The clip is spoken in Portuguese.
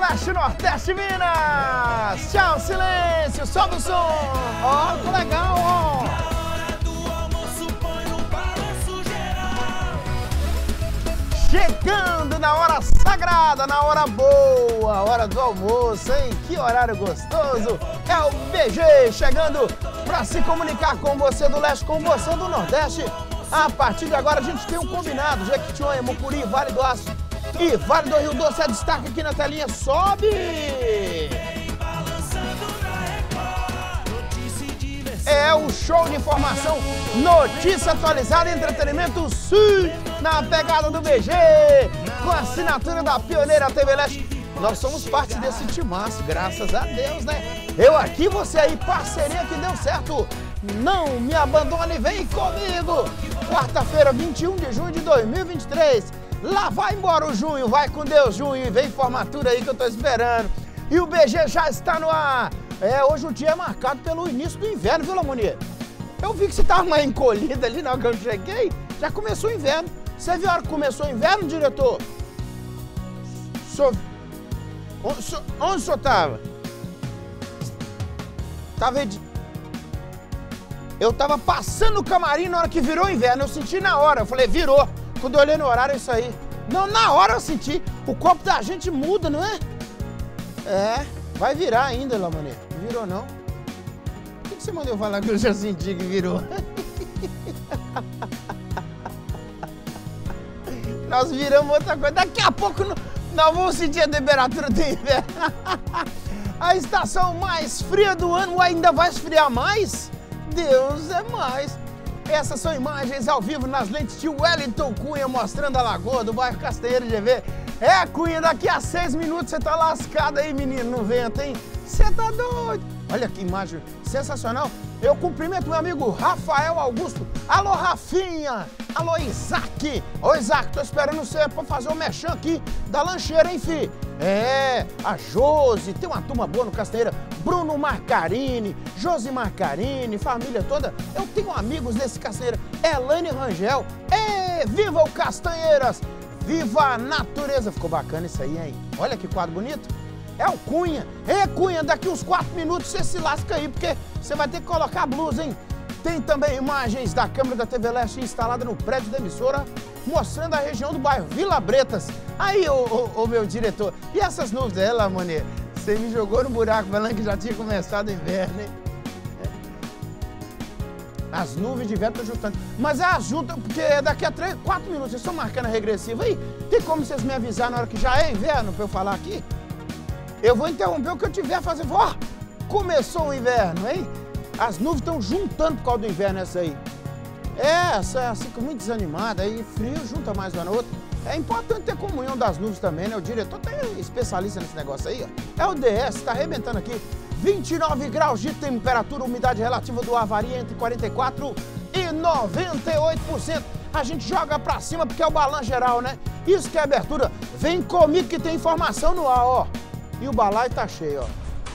Leste, Nordeste, Minas! Tchau, silêncio, sobe o som! Ó, que legal, ó! Chegando na hora sagrada, na hora boa, hora do almoço, hein? Que horário gostoso! É o BG chegando para se comunicar com você do Leste, com você do Nordeste. A partir de agora a gente tem um combinado, Jequitinhonha, Mucuri, Vale do Aço e Vale do Rio Doce. É destaque aqui na telinha, sobe! É o show de informação, notícia atualizada, entretenimento, sim, na pegada do BG, com a assinatura da pioneira TV Leste. Nós somos parte desse timaço, graças a Deus, né? Eu aqui, você aí, parceria que deu certo. Não me abandone, vem comigo. Quarta-feira, 21 de junho de 2023. Lá vai embora o junho, vai com Deus, junho, e vem formatura aí que eu tô esperando. E o BG já está no ar. Hoje o dia é marcado pelo início do inverno, viu, Lamonier? Eu vi que você tava mais encolhida ali na hora que eu cheguei. Já começou o inverno. Você viu a hora que começou o inverno, diretor? Onde o senhor tava? Eu tava passando o camarim na hora que virou o inverno. Eu senti na hora. Eu falei, virou. Quando eu olhei no horário, é isso aí. Não, na hora eu senti. O corpo da gente muda, não é? É, vai virar ainda, Lamonier. Virou não? Por que você mandou eu falar que eu já senti que virou? Nós viramos outra coisa. Daqui a pouco nós vamos sentir a temperatura do inverno. A estação mais fria do ano ainda vai esfriar mais? Deus é mais. Essas são imagens ao vivo nas lentes de Wellington Cunha, mostrando a lagoa do bairro Castanheira GV. Cunha, daqui a 6 minutos você tá lascado aí, menino, no vento, hein? Você tá doido? Olha que imagem sensacional. Eu cumprimento meu amigo Rafael Augusto. Alô, Rafinha. Alô, Isaac. Ô, Isaac, tô esperando você pra fazer o mexão aqui da lancheira, hein, fi? A Josi, tem uma turma boa no Castanheira. Bruno Marcarini, Josi Marcarini, família toda. Eu tenho amigos nesse Castanheira. Elaine Rangel. Viva o Castanheiras! Viva a natureza! Ficou bacana isso aí, hein? Olha que quadro bonito. É o Cunha. Cunha, daqui uns 4 minutos você se lasca aí, porque você vai ter que colocar a blusa, hein? Tem também imagens da câmera da TV Leste instalada no prédio da emissora, mostrando a região do bairro Vila Bretas. Aí, ô meu diretor, e essas nuvens dela, Lamonier? Você me jogou no buraco falando que já tinha começado o inverno, hein? As nuvens de inverno estão juntando. Mas é junta, porque daqui a 3, 4 minutos, vocês estão marcando a regressiva aí? Tem como vocês me avisar na hora que já é inverno pra eu falar aqui? Eu vou interromper o que eu tiver a fazer. Ó, começou o inverno, hein? As nuvens estão juntando por causa do inverno essa aí. Essa assim, muito desanimada, aí frio junta mais uma na outra. É importante ter comunhão das nuvens também, né? O diretor tá especialista nesse negócio aí, ó. É o DS, tá arrebentando aqui. 29 graus de temperatura, umidade relativa do ar varia entre 44% e 98%. A gente joga pra cima porque é o balanço geral, né? Isso que é abertura. Vem comigo que tem informação no ar, ó. E o balaio tá cheio, ó.